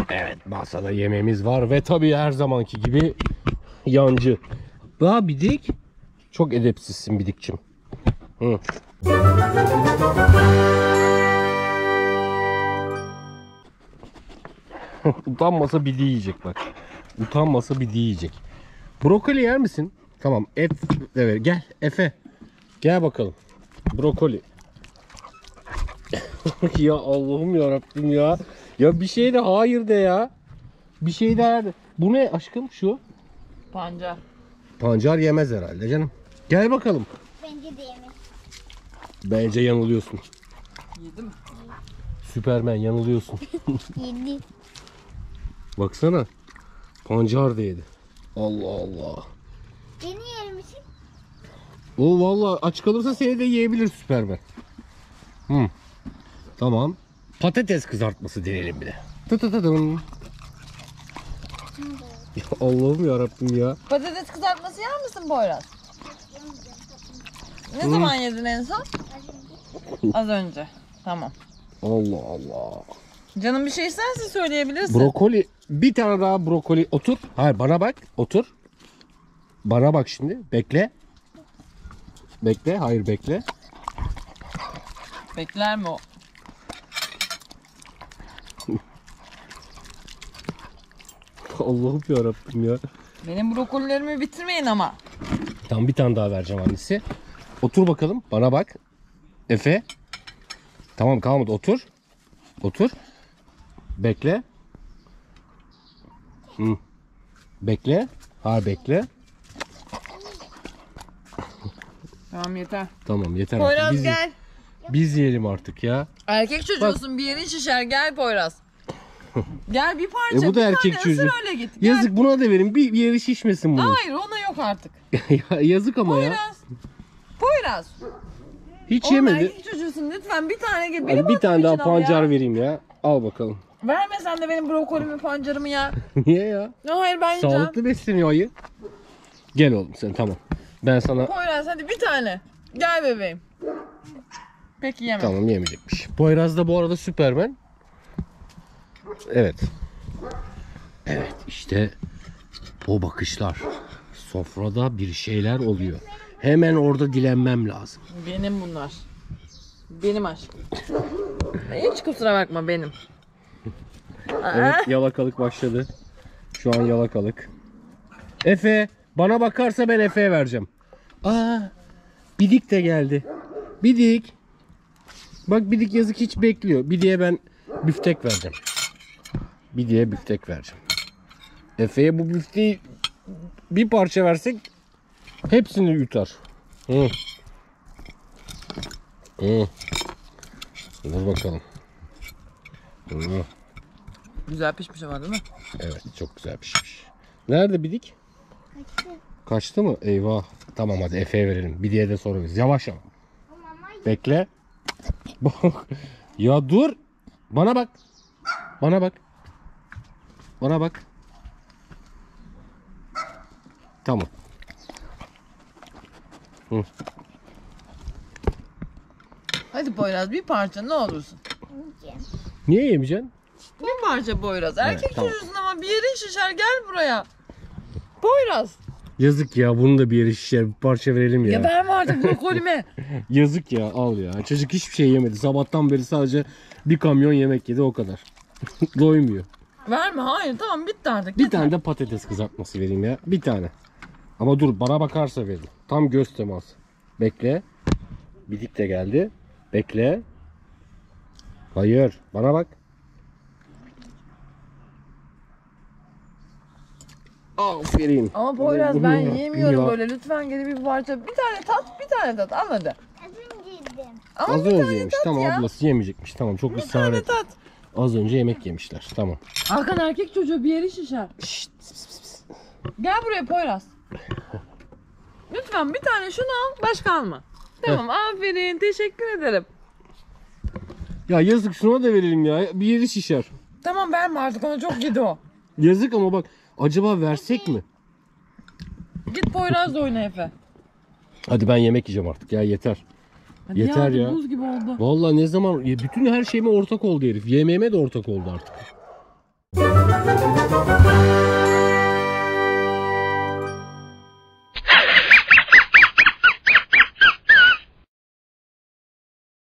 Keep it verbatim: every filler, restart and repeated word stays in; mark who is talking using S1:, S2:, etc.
S1: Evet, masada yemeğimiz var ve tabii her zamanki gibi yancı. Daha Bidik. Çok edepsizsin Bidikçim. Hı. Utanmasa Bidik'i yiyecek bak. Utanmasa Bidik'i yiyecek. Brokoli yer misin? Tamam. Et, evet, gel Efe. Gel bakalım. Brokoli. Ya Allah'ım ya Rabbim ya. Ya bir şey de hayır de ya. Bir şey de hayır de. Bu ne aşkım şu?
S2: Pancar.
S1: Pancar yemez herhalde canım. Gel bakalım.
S3: Bence de yemez.
S1: Bence yanılıyorsun.
S2: Yedi mi?
S1: Süpermen yanılıyorsun.
S3: Yedi.
S1: Baksana. Pancar da yedi. Allah Allah.
S3: Beni yer misin?
S1: O vallahi aç kalırsa seni de yiyebilir Süpermen. Hı. Tamam. Patates kızartması deneyelim bir de. Tı tı tı tın. Ya Allah'ım ya Rabbim ya.
S2: Patates kızartması yer misin Poyraz? Ne zaman yedin en son? Az önce. Tamam.
S1: Allah Allah.
S2: Canım bir şey isterse söyleyebilirsin.
S1: Brokoli. Bir tane daha brokoli. Otur. Hayır bana bak. Otur. Bana bak şimdi. Bekle. Bekle. Hayır bekle.
S2: Bekler mi o?
S1: Allah'ım ya Rabbim ya.
S2: Benim brokolilerimi bitirmeyin ama.
S1: Tamam bir tane daha vereceğim annesi. Otur bakalım. Bana bak. Efe. Tamam kalmadı. Otur. Otur. Bekle. Hı. Bekle. Hayır bekle.
S2: Tamam yeter.
S1: Tamam yeter artık.
S2: Poyraz
S1: Biz,
S2: gel.
S1: biz yiyelim artık ya.
S2: Erkek çocuğusun, bir yerin şişer, gel Poyraz. Gel bir parça.
S1: E bu da
S2: bir
S1: erkek
S2: tane
S1: çocuğu.
S2: ısır öyle git. Gel.
S1: Yazık buna da verin. Bir, bir yeri şişmesin bunun.
S2: Hayır ona yok artık.
S1: Ya, yazık ama ya.
S2: Poyraz. Poyraz.
S1: Hiç
S2: Oğlum
S1: yemedi.
S2: erkek çocuğusun, lütfen bir tane gel.
S1: Hadi bir tane daha pancar vereyim ya. Al bakalım.
S2: Verme sen de benim brokolimi, pancarımı ya.
S1: Niye ya?
S2: Hayır ben yiyeceğim.
S1: Sağlıklı besleniyor ayı. Gel oğlum sen tamam. Ben sana...
S2: Poyraz hadi bir tane. Gel bebeğim. Peki yeme.
S1: Tamam yemeyecekmiş. Poyraz da bu arada Süpermen. Evet. Evet işte o bakışlar. Sofrada bir şeyler oluyor. Hemen orada dilenmem lazım.
S2: Benim bunlar. Benim aşkım. Hiç kusura bakma benim.
S1: Evet yalakalık başladı. Şu an yalakalık. Efe bana bakarsa ben Efe'ye vereceğim. Aa, Bidik de geldi. Bidik. Bak Bidik yazık hiç bekliyor. Bidik'e ben büftek vereceğim. Bidik'e büftek vereceğim. Efe'ye bu büfteği bir parça versek hepsini yutar. Hı. Hı. Dur bakalım. Hı.
S2: Güzel pişmiş ama değil mi?
S1: Evet çok güzel pişmiş. Nerede Bidik?
S3: Kaçtı.
S1: Kaçtı mı? Eyvah. Tamam hadi Efe'ye verelim. Bidiye de sorarız. Yavaş ama. Bekle. Ya dur. Bana bak. Bana bak. Bana bak. Tamam. Hı.
S2: Hadi Poyraz bir parça ne olursun.
S3: Yiyeceğim.
S1: Niye yemeyeceksin?
S2: Bir parça Poyraz. Erkek
S1: tamam.
S2: çocuğusun ama bir yerin şişer, gel buraya. Poyraz.
S1: Yazık ya. Bunun da bir yeri şişer. Bir parça verelim ya.
S2: Ya verme artık brokolimi.
S1: Yazık ya. Al ya. Çocuk hiçbir şey yemedi. Sabahtan beri sadece bir kamyon yemek yedi o kadar. Doymuyor.
S2: Verme, hayır tamam bitti artık.
S1: Bir
S2: yeter.
S1: tane de patates kızartması vereyim ya. Bir tane. Ama dur bana bakarsa verin. Tam göz teması. Bekle. Bidik de geldi. Bekle. Hayır. Bana bak. Aferin.
S2: Ama Poyraz ben
S1: Ya,
S2: yiyemiyorum
S1: ya.
S2: böyle. Lütfen geri bir parça. Bir tane tat, bir tane tat. Al hadi.
S3: Az önce yedim.
S2: Ama
S1: Az
S2: bir
S1: önce
S2: tane
S1: yemiş.
S2: tat
S1: Tamam
S2: ya.
S1: ablası yemeyecekmiş. Tamam çok
S2: Bir
S1: ısrar
S2: tane
S1: et.
S2: tat.
S1: Az önce yemek yemişler. Tamam.
S2: Hakan erkek çocuğu, bir yeri şişer.
S1: Şşt.
S2: Gel buraya Poyraz. Lütfen bir tane şunu al, başka alma. Tamam aferin, teşekkür ederim.
S1: Ya yazık şuna da verelim ya. Bir yeri şişer.
S2: Tamam verme artık, ona çok yedi o.
S1: Yazık ama bak. Acaba versek mi?
S2: Git Poyraz'la oyna Efe.
S1: Hadi ben yemek yiyeceğim artık ya yeter.
S2: Hadi
S1: Yeter
S2: ya.
S1: ya.
S2: Buz gibi oldu.
S1: Vallahi ne zaman bütün her şeyime ortak oldu herif. Yemeğime de ortak oldu artık.
S3: Baba.